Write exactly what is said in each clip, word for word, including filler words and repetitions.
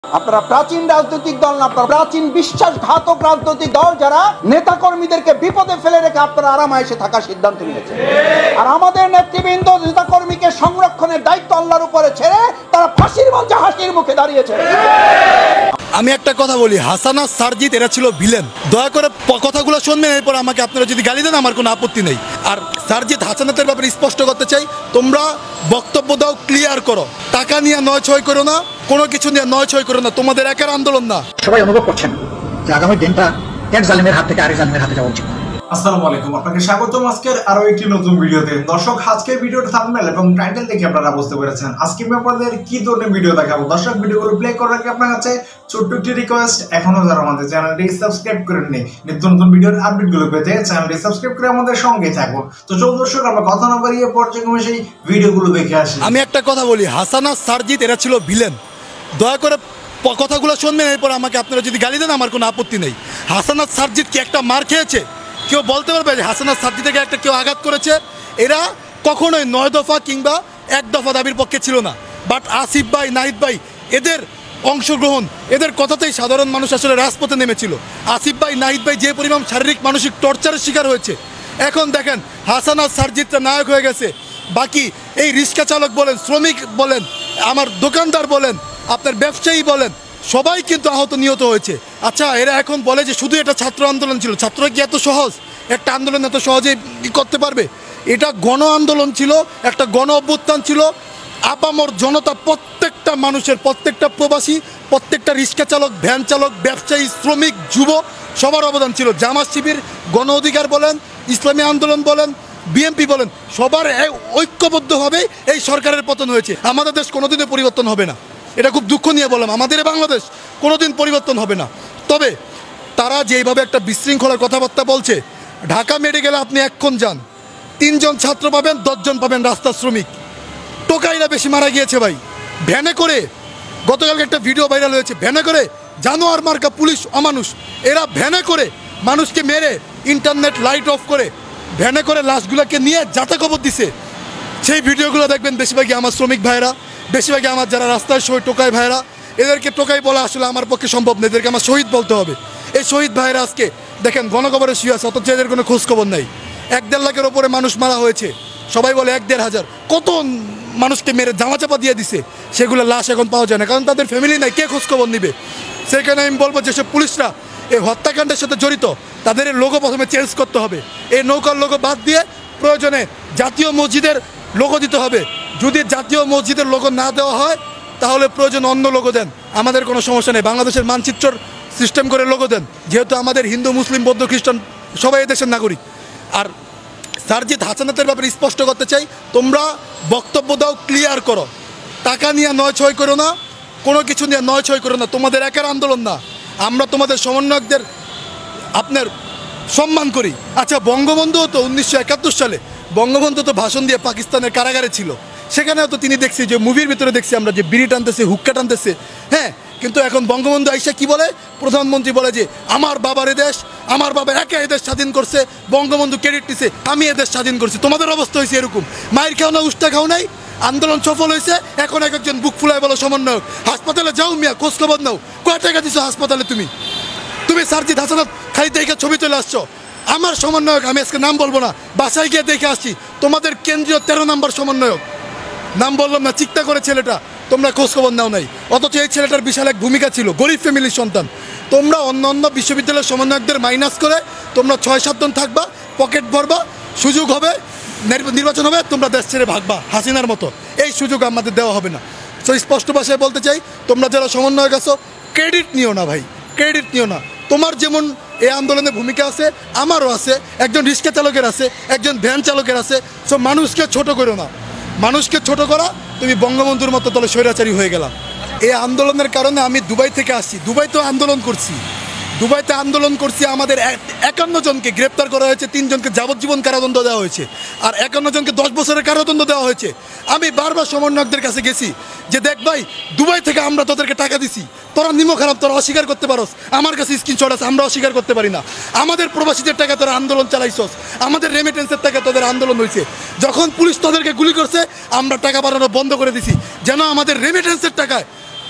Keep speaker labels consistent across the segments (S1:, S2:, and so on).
S1: আপনারা প্রাচীন রাজনৈতিক দল না, আপনারা প্রাচীন বিশ্বাসঘাতক রাজনৈতিক দল যারা নেতাকর্মীদেরকে বিপদে ফেলে রেখে আপনারা আরামায়েশে থাকার সিদ্ধান্ত নিয়েছে। আর আমাদের নেতৃবৃন্দ নেতাকর্মীকে সংরক্ষণের দায়িত্ব আল্লাহর উপরে ছেড়ে তারা ফাঁসির মঞ্চে হাসির মুখে দাঁড়িয়েছে।
S2: আমি একটা কথা বলি, হাসানা সারজিৎ এরা ছিল ভিলেন। দয়া করে কথাগুলো শুনবেন, এরপর আমাকে আপনারা যদি গালি দেন আমার কোনো আপত্তি নেই। আর সারজিৎ হাসানাতের ব্যাপারে স্পষ্ট করতে চাই, তোমরা বক্তব্য দাও, ক্লিয়ার করো, টাকা নিয়ে নয় ছয় করো না, কোনো কিছু নিয়ে নয় ছয় করো না, তোমাদের একার আন্দোলন না।
S3: সবাই অনুভব করছেন যে আগামী দিনটা এক জালিমের হাত থেকে আরেক জালিমের হাতে যাওয়া উচিত।
S4: আসসালামু আলাইকুম, আপনাকে স্বাগতম আজকের আরো একটি নতুন ভিডিওতে। দর্শক, আজকের ভিডিওর থাম্বনেল এবং টাইটেল দেখে আপনারা বুঝতে পেরেছেন আজকে আমি আপনাদের কি ধরনের ভিডিও দেখাবো। দর্শক, ভিডিওগুলো প্লে করার আগে আপনার কাছে ছোট্ট একটি রিকোয়েস্ট, এখনো যারা আমাদের চ্যানেলটি সাবস্ক্রাইব করেননি, নিত্য নতুন ভিডিওর আপডেটগুলো পেতে চ্যানেলটি সাবস্ক্রাইব করে আমাদের সঙ্গে থাকুন। তো চলুন দর্শক, আমরা কথা না বাড়িয়ে পর্যায়ক্রমে সেই ভিডিওগুলো দেখে আসি।
S2: আমি একটা কথা বলি, হাসানা সারজিৎ এরা ছিল ভিলেন। দয়া করে কথাগুলো শুনবেন, এরপর আমাকে আপনারা যদি গালি দেন আমার কোনো আপত্তি নেই। হাসানা সারজিৎ কি একটা মার খেয়েছে? কেউ বলতে পারবে যে হাসানা সারজিৎকে একটা কেউ আঘাত করেছে? এরা কখনোই নয় দফা কিংবা এক দফা দাবির পক্ষে ছিল না। বাট আসিফ ভাই, নাহিদ ভাই, এদের অংশগ্রহণ, এদের কথাতেই সাধারণ মানুষ আসলে রাজপথে নেমেছিল। আসিফ ভাই, নাহিদ ভাই যে পরিমাণ শারীরিক মানসিক টর্চারের শিকার হয়েছে, এখন দেখেন হাসানা সারজিৎটা নায়ক হয়ে গেছে। বাকি এই রিক্সা চালক বলেন, শ্রমিক বলেন, আমার দোকানদার বলেন, আপনার ব্যবসায়ী বলেন, সবাই কিন্তু আহত নিহত হয়েছে। আচ্ছা, এরা এখন বলে যে শুধু এটা ছাত্র আন্দোলন ছিল। ছাত্র কি এত সহজ? একটা আন্দোলন এত সহজে করতে পারবে? এটা গণ আন্দোলন ছিল, একটা গণ অভ্যুত্থান ছিল। আপামর জনতা, প্রত্যেকটা মানুষের, প্রত্যেকটা প্রবাসী, প্রত্যেকটা রিক্সা চালক, ভ্যান চালক, ব্যবসায়ী, শ্রমিক, যুব, সবার অবদান ছিল। জামাত শিবির, গণ অধিকার বলেন, ইসলামী আন্দোলন বলেন, বিএনপি বলেন, সবার ঐক্যবদ্ধভাবে এই সরকারের পতন হয়েছে। আমাদের দেশ কোনোদিনই পরিবর্তন হবে না, এটা খুব দুঃখ নিয়ে বললাম। আমাদের বাংলাদেশ কোনোদিন পরিবর্তন হবে না। তবে তারা যেইভাবে একটা বিশৃঙ্খলার কথাবার্তা বলছে, ঢাকা মেডিকেলে আপনি এক্ষণ যান, তিনজন ছাত্র পাবেন, দশজন পাবেন রাস্তার শ্রমিক। টোকাইরা বেশি মারা গিয়েছে ভাই, ভ্যানে করে। গতকালকে একটা ভিডিও ভাইরাল হয়েছে, ভ্যানে করে জানোয়ার মার্কা পুলিশ অমানুষ, এরা ভ্যানে করে মানুষকে মেরে, ইন্টারনেট লাইট অফ করে ভ্যানে করে লাশগুলোকে নিয়ে যাতা কবর দিছে। সেই ভিডিওগুলো দেখবেন বেশিরভাগই আমার শ্রমিক ভাইরা, বেশিরভাগই আমার যারা রাস্তায় শহীদ টোকাই ভাইরা। এদেরকে টোকাই বলা আসলে আমার পক্ষে সম্ভব নেই, এদেরকে আমার শহীদ বলতে হবে। এই শহীদ ভাইরা আজকে দেখেন গণকবরে শুয়ে আছে, অথচ এদের কোনো খোঁজখবর নাই। এক দেড় লাখের ওপরে মানুষ মারা হয়েছে, সবাই বলে এক দেড় হাজার, কত মানুষকে মেরে জামাচাপা দিয়ে দিছে, সেগুলো লাশ এখন পাওয়া যায় না, কারণ তাদের ফ্যামিলি নাই, কে খোঁজখবর নিবে? সেখানে আমি বলবো যেসব পুলিশরা এই হত্যাকাণ্ডের সাথে জড়িত, তাদের এই লোগো প্রথমে চেঞ্জ করতে হবে। এই নৌকার লোগো বাদ দিয়ে প্রয়োজনে জাতীয় মসজিদের লোগো দিতে হবে। যদি জাতীয় মসজিদের লোগো না দেওয়া হয়, তাহলে প্রয়োজন অন্য লোগো দেন, আমাদের কোনো সমস্যা নেই। বাংলাদেশের মানচিত্র সিস্টেম করে লোগো দেন, যেহেতু আমাদের হিন্দু, মুসলিম, বৌদ্ধ, খ্রিস্টান সবাই দেশের নাগরিক। আর সারজিৎ হাসানাতের ব্যাপারে স্পষ্ট করতে চাই, তোমরা বক্তব্য দাও, ক্লিয়ার করো, টাকা নিয়ে নয় ছয় করো না, কোনো কিছু নিয়ে নয় ছয় করো না, তোমাদের একার আন্দোলন না। আমরা তোমাদের সমন্বয়কদের আপনার সম্মান করি। আচ্ছা, বঙ্গবন্ধুও তো উনিশশো একাত্তর সালে বঙ্গবন্ধু তো ভাষণ দিয়ে পাকিস্তানের কারাগারে ছিল, সেখানেও তো তিনি দেখছি যে মুভির ভিতরে দেখছি আমরা যে বিড়ি টানতেছে, হুক্কা টানতেছে, হ্যাঁ। কিন্তু এখন বঙ্গবন্ধু আইসা কি বলে? প্রধানমন্ত্রী বলে যে আমার বাবার এদেশ, আমার বাবা একা এদেশ স্বাধীন করছে, বঙ্গবন্ধু ক্রেডিট দিছে, আমি এদেশ স্বাধীন করছি। তোমাদের অবস্থা হয়েছে এরকম, মায়ের খাও না, উষ্টা খাও নাই, আন্দোলন সফল হয়েছে, এখন এক একজন বুক ফুলায় বলো সমন্বয়ক। হাসপাতালে যাও মিয়া, খোঁজ খবর নাও, কয় টাকা দিছো হাসপাতালে? তুমি তুমি সারজিৎ হাসানাত খালি দেখে ছবি তুলে আসছো। আমার সমন্বয়ক, আমি আজকে নাম বলবো না, বাসায় গিয়ে দেখে আসছি, তোমাদের কেন্দ্রীয় তেরো নম্বর সমন্বয়ক, নাম বললাম না, চিন্তা করে ছেলেটা, তোমরা খোঁজখবর নাও নাই। অথচ এই ছেলেটার বিশাল এক ভূমিকা ছিল, গরিব ফ্যামিলির সন্তান। তোমরা অন্য অন্য বিশ্ববিদ্যালয়ের সমন্বয়কদের মাইনাস করে তোমরা ছয় সাতজন থাকবা, পকেট ভরবা, সুযোগ হবে, নির্বাচন হবে, তোমরা দেশ ছেড়ে ভাগবা হাসিনার মতো। এই সুযোগ আমাদের দেওয়া হবে না। তো স্পষ্ট ভাষায় বলতে চাই, তোমরা যারা সমন্বয়ক আছো, ক্রেডিট নিও না ভাই, ক্রেডিট নিও না। তোমার যেমন এই আন্দোলনে ভূমিকা আছে, আমারও আছে, একজন রিক্সা চালকের আছে, একজন ভ্যান চালকের আছে। সো মানুষকে ছোট করো না, মানুষকে ছোট করা তুমি বঙ্গবন্ধুর মতো তলে স্বৈরাচারী হয়ে গেলাম। এই আন্দোলনের কারণে আমি দুবাই থেকে আসছি, দুবাইতেও আন্দোলন করছি, দুবাইতে আন্দোলন করছি। আমাদের একান্ন জনকে গ্রেপ্তার করা হয়েছে, তিনজনকে যাবজ্জীবন কারাদণ্ড দেওয়া হয়েছে, আর একান্ন জনকে দশ বছরের কারাদণ্ড দেওয়া হয়েছে। আমি বারবার সমন্বয়কদের কাছে গেছি যে দেখ ভাই, দুবাই থেকে আমরা তোদেরকে টাকা দিছি, তোরা নিমো খারাপ, তোরা অস্বীকার করতে পারস, আমার কাছে স্ক্রিনশট আছে, আমরা অস্বীকার করতে পারি না। আমাদের প্রবাসীদের টাকা তোরা আন্দোলন চালাইছস, আমাদের রেমিটেন্সের টাকা তোদের আন্দোলন হয়েছে। যখন পুলিশ তোদেরকে গুলি করছে, আমরা টাকা বাড়ানো বন্ধ করে দিছি, যেন আমাদের রেমিটেন্সের টাকায়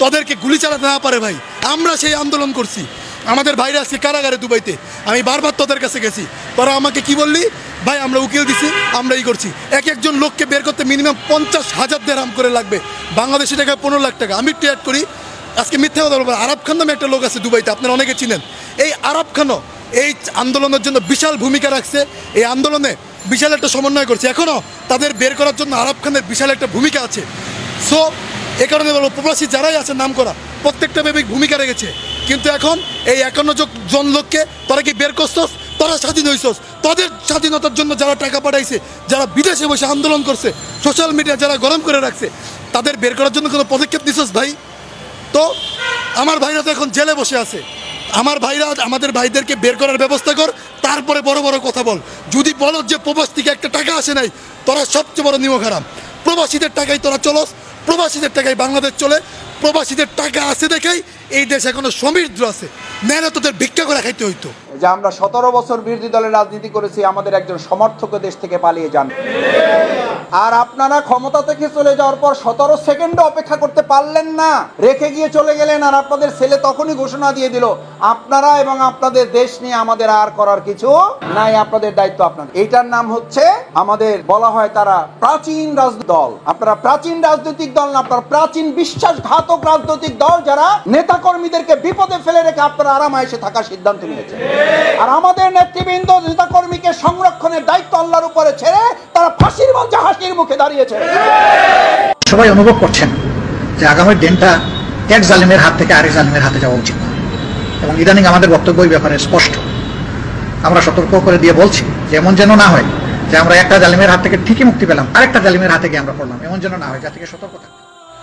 S2: তাদেরকে গুলি চালাতে না পারে ভাই। আমরা সেই আন্দোলন করছি, আমাদের ভাইরা আজকে কারাগারে দুবাইতে, আমি বারবার তোদের কাছে গেছি, তোরা আমাকে কি বললি ভাই আমরা উকিল দিছি, আমরা এই করছি। এক একজন লোককে বের করতে মিনিমাম পঞ্চাশ হাজার দেড়হাম করে লাগবে, বাংলাদেশি টাকায় পনেরো লাখ টাকা। আমি একটু অ্যাড করি, আজকে মিথ্যা কথা বলবো, আরব খান নামে একটা লোক আছে দুবাইতে, আপনারা অনেকে চিনেন। এই আরব খানও এই আন্দোলনের জন্য বিশাল ভূমিকা রাখছে, এই আন্দোলনে বিশাল একটা সমন্বয় করছে, এখনও তাদের বের করার জন্য আরব খানের বিশাল একটা ভূমিকা আছে। সো এ কারণে বলবো প্রবাসী যারাই আছে নাম করা প্রত্যেকটা ভেবে ভূমিকা রেখেছে, কিন্তু এখন এই একান্ন জন লোককে তোরা কি বের করছস, তোরা স্বাধীন হইছস, তাদের স্বাধীনতার জন্য যারা টাকা পাঠাইছে, যারা বিদেশে বসে আন্দোলন করছে, সোশ্যাল মিডিয়া যারা গরম করে রাখছে, তাদের বের করার জন্য কোনো পদক্ষেপ নিছস ভাই? তো আমার ভাইরা তো এখন জেলে বসে আছে, আমার ভাইরা আমাদের ভাইদেরকে বের করার ব্যবস্থা কর, তারপরে বড় বড় কথা বল। যদি বলো যে প্রবাস থেকে একটা টাকা আসে নাই, তোরা সবচেয়ে বড় নিমক হারাম। প্রবাসীদের টাকায় তোরা চলস, প্রবাসীদের টাকায় বাংলাদেশ চলে, প্রবাসীদের টাকা আছে দেখেই এই দেশ এখনো সমৃদ্ধ আছে, নেন তোদের ভিক্ষা করে খাইতে হইতো।
S1: যে আমরা সতেরো বছর বিরোধী দলের রাজনীতি করেছি, আমাদের একজন সমর্থক দেশ থেকে পালিয়ে যান, আর আপনারা ক্ষমতা থেকে চলে যাওয়ার পর সতেরো সেকেন্ডও অপেক্ষা করতে পারলেন না, রেখে গিয়ে চলে গেলেন। আর আপনাদের ছেলে তখনই ঘোষণা দিয়ে দিল আপনারা এবং আপনাদের দেশ নিয়ে আমাদের আর করার কিছু নাই, আপনাদের দায়িত্ব আপনাদের। এইটার নাম হচ্ছে আমাদের বলা হয় তারা প্রাচীন রাজনৈতিক দল। আপনারা প্রাচীন রাজনৈতিক দল না, আপনারা প্রাচীন বিশ্বাসঘাতক রাজনৈতিক দল, যারা নেতা কর্মীদেরকে বিপদে ফেলে রেখে আপনারা আরামায়েশে থাকার সিদ্ধান্ত নিয়েছে। আর আমাদের নেতৃবৃন্দ নেতা কর্মীকে সংরক্ষণের দায়িত্ব আল্লাহর উপরে ছেড়ে তারা ফাঁসির মঞ্চে হাসির মুখে দাঁড়িয়েছে।
S3: সবাই অনুভব করছেন যে আগামী দিনটা এক জালিমের হাত থেকে আরেক জালিমের হাতে যাওয়া উচিত, এবং ইদানিং আমাদের বক্তব্য এই ব্যাপারে স্পষ্ট। আমরা সতর্ক করে দিয়ে বলছি যে এমন যেন না হয় যে আমরা একটা জালিমের হাত থেকে ঠিকই মুক্তি পেলাম, আরেকটা জালিমের হাতে গিয়ে আমরা পড়লাম, এমন যেন না হয়, যা থেকে সতর্ক থাকবে।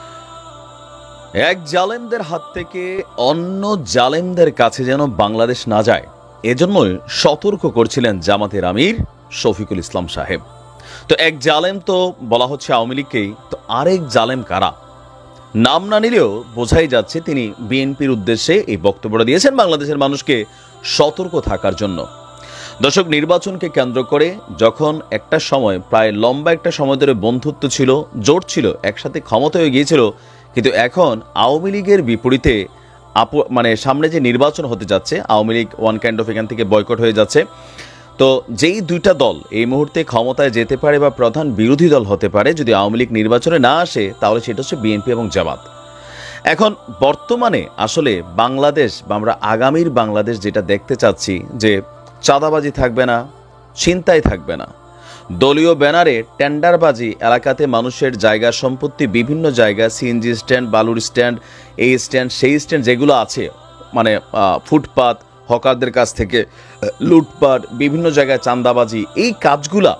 S5: এক জালেমদের হাত থেকে অন্য জালেমদের কাছে যেন বাংলাদেশ না যায়, এজন্যই সতর্ক করছিলেন জামাতের আমির শফিকুল ইসলাম সাহেব। তো এক জালেম তো বলা হচ্ছে আওয়ামী লীগকেই, তো আরেক জালেম কারা? নাম না নিলেও বোঝাই যাচ্ছে তিনি বিএনপির উদ্দেশ্যে এই বক্তব্যটা দিয়েছেন বাংলাদেশের মানুষকে সতর্ক থাকার জন্য। দর্শক, নির্বাচনকে কেন্দ্র করে যখন একটা সময় প্রায় লম্বা একটা সময় ধরে বন্ধুত্ব ছিল, জোট ছিল, একসাথে ক্ষমতায় গিয়েছিল, কিন্তু এখন আওয়ামী লীগের বিপরীতে আপু মানে সামনে যে নির্বাচন হতে যাচ্ছে, Awami League one kind of এখান থেকে বয়কট হয়ে যাচ্ছে। তো যেই দুইটা দল এই মুহূর্তে ক্ষমতায় যেতে পারে বা প্রধান বিরোধী দল হতে পারে যদি আওয়ামী লীগ নির্বাচনে না আসে, তাহলে সেটা হচ্ছে বিএনপি এবং জামাত। এখন বর্তমানে আসলে বাংলাদেশ বা আমরা আগামীর বাংলাদেশ যেটা দেখতে চাচ্ছি, যে চাঁদাবাজি থাকবে না, ছিনতাই থাকবে না, দলীয় ব্যানারে টেন্ডারবাজি, এলাকাতে মানুষের জায়গা সম্পত্তি বিভিন্ন জায়গা, সিএনজি স্ট্যান্ড, বালুর স্ট্যান্ড, এই স্ট্যান্ড সেই স্ট্যান্ড যেগুলো আছে, মানে ফুটপাত, হকারদের কাছ থেকে লুটপাট, বিভিন্ন জায়গায় চাঁদাবাজি, এই কাজগুলা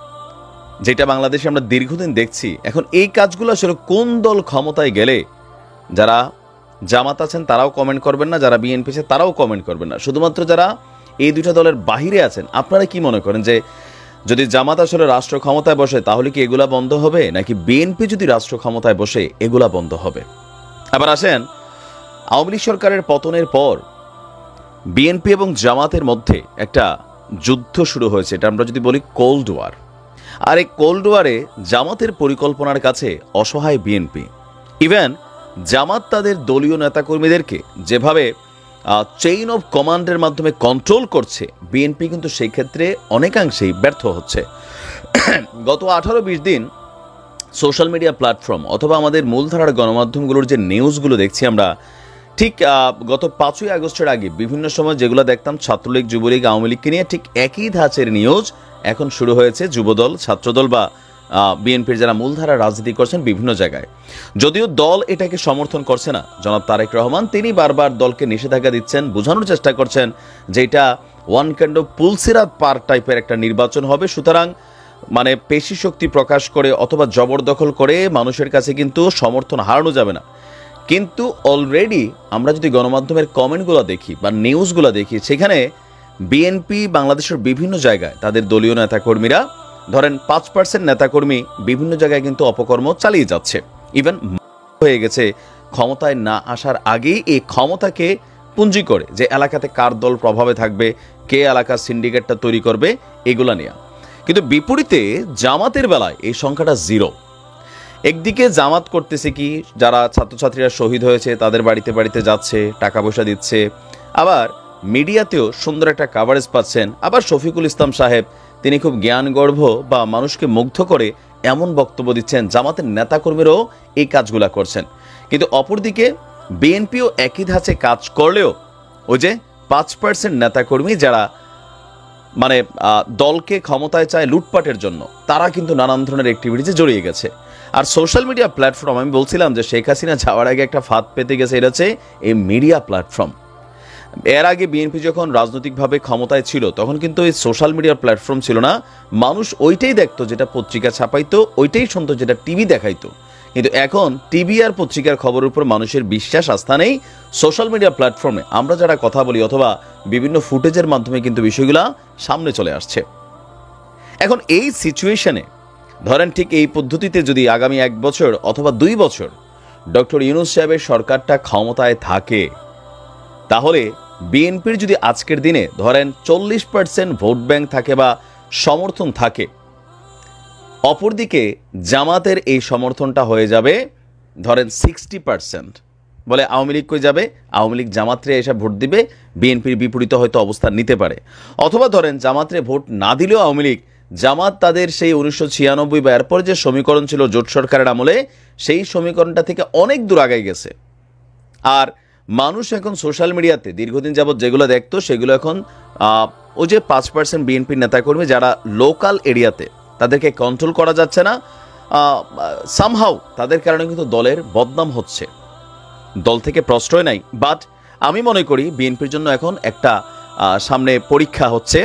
S5: যেটা বাংলাদেশে আমরা দীর্ঘদিন দেখছি। এখন এই কাজগুলো আসলে কোন দল ক্ষমতায় গেলে, যারা জামাত আছেন তারাও কমেন্ট করবেন না, যারা বিএনপি আছে তারাও কমেন্ট করবেন না, শুধুমাত্র যারা এই দুইটা দলের বাহিরে আছেন আপনারা কি মনে করেন যে যদি জামাত আসলে রাষ্ট্র ক্ষমতায় বসে তাহলে কি এগুলা বন্ধ হবে, নাকি বিএনপি যদি রাষ্ট্র ক্ষমতায় বসে এগুলা বন্ধ হবে? আবার আসেন, আওয়ামী লীগ সরকারের পতনের পর বিএনপি এবং জামাতের মধ্যে একটা যুদ্ধ শুরু হয়েছে, এটা আমরা যদি বলি কোল্ড ওয়ার। আর এই কোল্ড ওয়ারে জামাতের পরিকল্পনার কাছে অসহায় বিএনপি। ইভেন জামাত তাদের দলীয় নেতাকর্মীদেরকে যেভাবে চেইন অফ কমান্ডের মাধ্যমে কন্ট্রোল করছে, বিএনপি কিন্তু সেই ক্ষেত্রে অনেকাংশেই ব্যর্থ হচ্ছে। গত আঠারো বিশ দিন সোশ্যাল মিডিয়া প্ল্যাটফর্ম অথবা আমাদের মূলধারার গণমাধ্যমগুলোর যে নিউজগুলো দেখছি আমরা, ঠিক গত পাঁচই আগস্টের আগে বিভিন্ন সময় যেগুলো দেখতাম ছাত্রলীগ, যুবলীগ, আওয়ামী লীগকে নিয়ে, ঠিক একই ধাঁচের নিউজ এখন শুরু হয়েছে যুবদল, ছাত্রদল বা বিএনপির যারা মূলধারা রাজনীতি করছেন বিভিন্ন জায়গায়। যদিও দল এটাকে সমর্থন করছে না, জনাব তারেক রহমান তিনি বারবার দলকে নিষেধাজ্ঞা দিচ্ছেন, বোঝানোর চেষ্টা করছেন যে এটা ওয়ান কাইন্ড অফ পুলসিরাত পার টাইপের একটা নির্বাচন হবে, সুতরাং মানে পেশি শক্তি প্রকাশ করে অথবা জবরদখল করে মানুষের কাছে কিন্তু সমর্থন হারানো যাবে না। কিন্তু অলরেডি আমরা যদি গণমাধ্যমের কমেন্টগুলো দেখি বা নিউজগুলো দেখি, সেখানে বিএনপি বাংলাদেশের বিভিন্ন জায়গায় তাদের দলীয় নেতাকর্মীরা, ধরেন পাঁচ পার্সেন্ট নেতাকর্মী বিভিন্ন জায়গায় কিন্তু অপকর্ম চালিয়ে যাচ্ছে। ইভেন হয়ে গেছে ক্ষমতায় না আসার আগেই এই ক্ষমতাকে পুঁজি করে যে এলাকাতে কার দল প্রভাবে থাকবে, কে এলাকার সিন্ডিকেটটা তৈরি করবে, এগুলা নিয়ে। কিন্তু বিপরীতে জামাতের বেলায় এই সংখ্যাটা জিরো। একদিকে জামাত করতেছে কি, যারা ছাত্রছাত্রীরা শহীদ হয়েছে তাদের বাড়িতে বাড়িতে যাচ্ছে, টাকা পয়সা দিচ্ছে, আবার মিডিয়াতেও সুন্দর একটা কাভারেজ পাচ্ছেন। আবার শফিকুল ইসলাম সাহেব তিনি খুব জ্ঞানগর্ভ বা মানুষকে মুগ্ধ করে এমন বক্তব্য দিচ্ছেন, জামাতের নেতাকর্মীরাও এই কাজগুলা করছেন। কিন্তু অপরদিকে বিএনপিও একই ধাঁচে কাজ করলেও ওই যে পাঁচ পার্সেন্ট নেতাকর্মী যারা মানে দলকে ক্ষমতায় চায় লুটপাটের জন্য, তারা কিন্তু নানান ধরনের অ্যাক্টিভিটিতে জড়িয়ে গেছে। আর সোশ্যাল মিডিয়া প্ল্যাটফর্ম, আমি বলছিলাম যে শেখ হাসিনা যাওয়ার আগে একটা ফাঁদ পেতে গেছে, এটা হচ্ছে এই মিডিয়া প্ল্যাটফর্ম। এর আগে বিএনপি যখন রাজনৈতিকভাবে ক্ষমতায় ছিল তখন কিন্তু এই সোশ্যাল মিডিয়ার প্ল্যাটফর্ম ছিল না, মানুষ ওইটাই দেখতো যেটা পত্রিকা ছাপাইতো, ওইটাই শুনতো যেটা টিভি দেখাইতো। কিন্তু এখন টিভি আর পত্রিকার খবরের উপর মানুষের বিশ্বাস আস্থা নেই, সোশ্যাল মিডিয়া প্ল্যাটফর্মে আমরা যারা কথা বলি অথবা বিভিন্ন ফুটেজের মাধ্যমে কিন্তু বিষয়গুলো সামনে চলে আসছে। এখন এই সিচুয়েশনে ধরেন ঠিক এই পদ্ধতিতে যদি আগামী এক বছর অথবা দুই বছর ডক্টর ইউনূস সাহেবের সরকারটা ক্ষমতায় থাকে, তাহলে বিএনপির যদি আজকের দিনে ধরেন চল্লিশ পার্সেন্ট ভোট ব্যাংক থাকে বা সমর্থন থাকে, অপরদিকে জামাতের এই সমর্থনটা হয়ে যাবে ধরেন সিক্সটি পার্সেন্ট। বলে আওয়ামী লীগ কই যাবে, আওয়ামী লীগ জামাতরে এসে ভোট দিবে, বিএনপির বিপরীত হয়তো অবস্থান নিতে পারে। অথবা ধরেন জামাতরে ভোট না দিলেও আওয়ামী লীগ, জামাত তাদের সেই উনিশশো ছিয়ানব্বই বা এরপর যে সমীকরণ ছিল জোট সরকারের আমলে, সেই সমীকরণটা থেকে অনেক দূর আগায় গেছে। আর মানুষ এখন সোশ্যাল মিডিয়াতে দীর্ঘদিন যাবৎ যেগুলো দেখতো সেগুলো এখন ওই যে পাঁচ পার্সেন্ট বিএনপির নেতাকর্মী যারা লোকাল এরিয়াতে, তাদেরকে কন্ট্রোল করা যাচ্ছে না, সামহাউ তাদের কারণে কিন্তু দলের বদনাম হচ্ছে, দল থেকে প্রশ্রয় নাই। বাট আমি মনে করি বিএনপির জন্য এখন একটা সামনে পরীক্ষা হচ্ছে।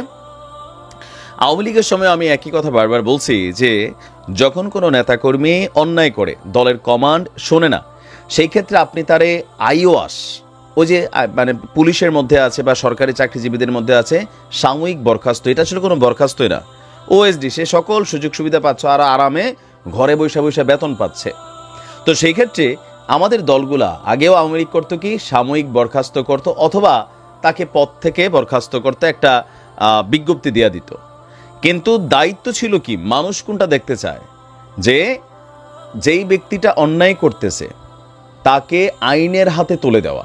S5: আওয়ামী লীগের সময় আমি একই কথা বারবার বলছি যে যখন কোনো নেতাকর্মী অন্যায় করে দলের কমান্ড শোনে না, সেই ক্ষেত্রে আপনি তারে আইওয়াস, ওই যে মানে পুলিশের মধ্যে আছে বা সরকারি চাকরিজীবীদের মধ্যে আছে সাময়িক বরখাস্ত, এটা ছিল কোনো বরখাস্তই না, ওএসডি, সে সকল সুযোগ সুবিধা পাচ্ছে আর আরামে ঘরে বৈশা বৈশা বেতন পাচ্ছে। তো সেই ক্ষেত্রে আমাদের দলগুলা আগেও আওয়ামী লীগ করতো কি সাময়িক বরখাস্ত করত, অথবা তাকে পদ থেকে বরখাস্ত করতে একটা বিজ্ঞপ্তি দেওয়া দিত। কিন্তু দায়িত্ব ছিল কি, মানুষ কোনটা দেখতে চায়, যে যেই ব্যক্তিটা অন্যায় করতেছে তাকে আইনের হাতে তুলে দেওয়া।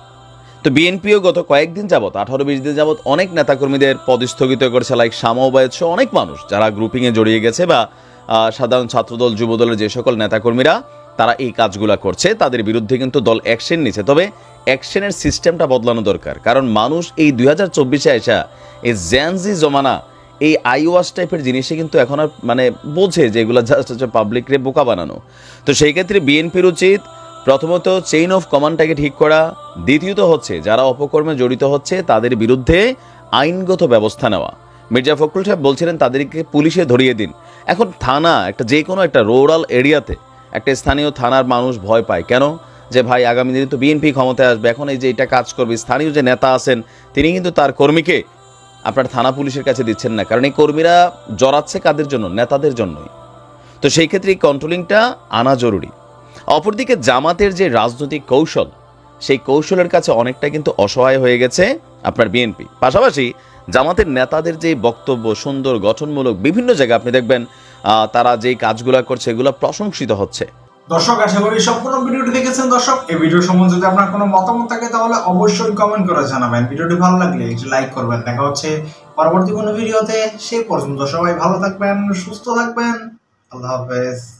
S5: তো বিএনপিও গত কয়েকদিন যাবত, আঠারো বিশ দিন যাবত অনেক নেতাকর্মীদের পদ স্থগিত করেছে, লাইক শামাওবায়দ সহ অনেক মানুষ যারা গ্রুপিংয়ে জড়িয়ে গেছে বা সাধারণ ছাত্রদল যুবদলের যে সকল নেতাকর্মীরা তারা এই কাজগুলা করছে, তাদের বিরুদ্ধে কিন্তু দল অ্যাকশন নিচ্ছে। তবে অ্যাকশনের সিস্টেমটা বদলানো দরকার, কারণ মানুষ এই দুই হাজার চব্বিশে আসা এই জ্যানজি জমানা এই আইওয়াস টাইপের জিনিসে কিন্তু এখন আর মানে বোঝে যে এগুলো জাস্ট হচ্ছে পাবলিকরে বোকা বানানো। তো সেই ক্ষেত্রে বিএনপির উচিত প্রথমত চেইন অফ কমান্ডটাকে ঠিক করা, দ্বিতীয়ত হচ্ছে যারা অপকর্মে জড়িত হচ্ছে তাদের বিরুদ্ধে আইনগত ব্যবস্থা নেওয়া। মির্জা ফখরুল সাহেব বলছিলেন তাদেরকে পুলিশে ধরিয়ে দিন। এখন থানা একটা যে কোনো একটা রুরাল এরিয়াতে একটা স্থানীয় থানার মানুষ ভয় পায় কেন, যে ভাই আগামী দিনে তো বিএনপি ক্ষমতায় আসবে, এখন এই যে এটা কাজ করবে, স্থানীয় যে নেতা আছেন তিনি কিন্তু তার কর্মীকে আপনার থানা পুলিশের কাছে দিচ্ছেন না, কারণ এই কর্মীরা জড়াচ্ছে কাদের জন্য, নেতাদের জন্যই। তো সেই ক্ষেত্রে এই কন্ট্রোলিংটা আনা জরুরি। অপরদিকে জামাতের যে রাজনৈতিক কৌশল, সেই কৌশলের কাছে অনেকটা কিন্তু অসহায় হয়ে গেছে আপনার বিএনপি। পাশাপাশি জামাতের নেতাদের যে বক্তব্য সুন্দর গঠনমূলক, বিভিন্ন জায়গায় আপনি দেখবেন তারা যেই কাজগুলো করছে এগুলো প্রশংসিত হচ্ছে।
S4: দর্শক আশা করি সম্পূর্ণ ভিডিওটি দেখেছেন। দর্শক এই ভিডিও সম্বন্ধে যদি আপনার কোনো মতামত থাকে তাহলে অবশ্যই কমেন্ট করে জানাবেন। ভিডিওটি ভালো লাগলে একটু লাইক করবেন। দেখা হচ্ছে পরবর্তী কোনো ভিডিওতে, সেই পর্যন্ত সবাই ভালো থাকবেন, সুস্থ থাকবেন, আল্লাহ হাফেজ।